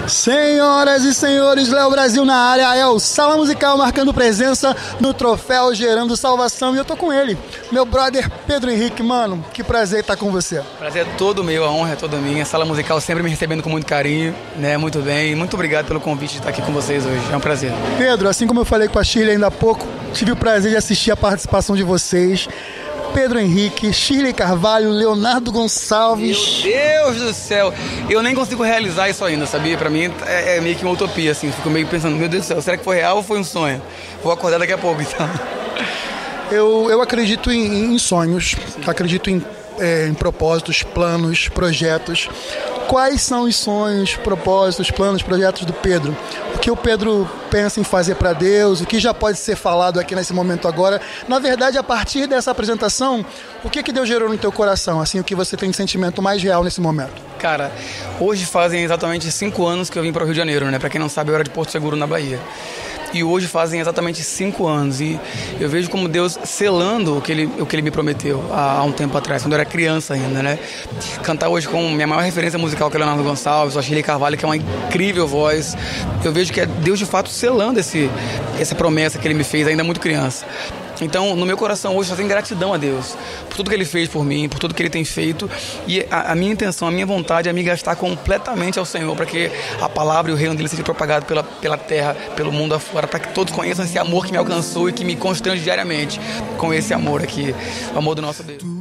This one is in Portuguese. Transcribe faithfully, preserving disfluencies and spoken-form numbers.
Senhoras e senhores, Léo Brasil na área, é o Sala Musical marcando presença no troféu Gerando Salvação, e eu tô com ele, meu brother Pedro Henrique. Mano, que prazer estar com você. Prazer é todo meu, a honra é toda minha. Sala Musical sempre me recebendo com muito carinho, né? Muito bem, muito obrigado pelo convite de estar aqui com vocês hoje, é um prazer. Pedro, assim como eu falei com a Shirley ainda há pouco, tive o prazer de assistir a participação de vocês. Pedro Henrique, Shirley Carvalho, Leonardo Gonçalves. Meu Deus do céu, eu nem consigo realizar isso ainda, sabia? Pra mim é, é meio que uma utopia, assim. Fico meio pensando, meu Deus do céu, será que foi real ou foi um sonho? Vou acordar daqui a pouco, então. Eu, eu acredito em, em sonhos, acredito em, é, em propósitos, planos, projetos. Quais são os sonhos, propósitos, planos, projetos do Pedro? O que o Pedro pensa em fazer para Deus? O que já pode ser falado aqui nesse momento agora? Na verdade, a partir dessa apresentação, o que que Deus gerou no teu coração? Assim, o que você tem de sentimento mais real nesse momento? Cara, hoje fazem exatamente cinco anos que eu vim para o Rio de Janeiro, né? Para quem não sabe, eu era de Porto Seguro, na Bahia. E hoje fazem exatamente cinco anos. E eu vejo como Deus selando o que Ele, o que ele me prometeu há, há um tempo atrás, quando eu era criança ainda, né? Cantar hoje com minha maior referência musical, que é Leonardo Gonçalves, a Shirley Carvalho, que é uma incrível voz. Eu vejo que é Deus, de fato, selando esse, essa promessa que Ele me fez ainda muito criança. Então, no meu coração hoje só tem gratidão a Deus por tudo que Ele fez por mim, por tudo que Ele tem feito, e a, a minha intenção, a minha vontade é me gastar completamente ao Senhor, para que a palavra e o reino dEle seja propagado pela, pela terra, pelo mundo afora, para que todos conheçam esse amor que me alcançou e que me constrange diariamente com esse amor aqui, o amor do nosso Deus.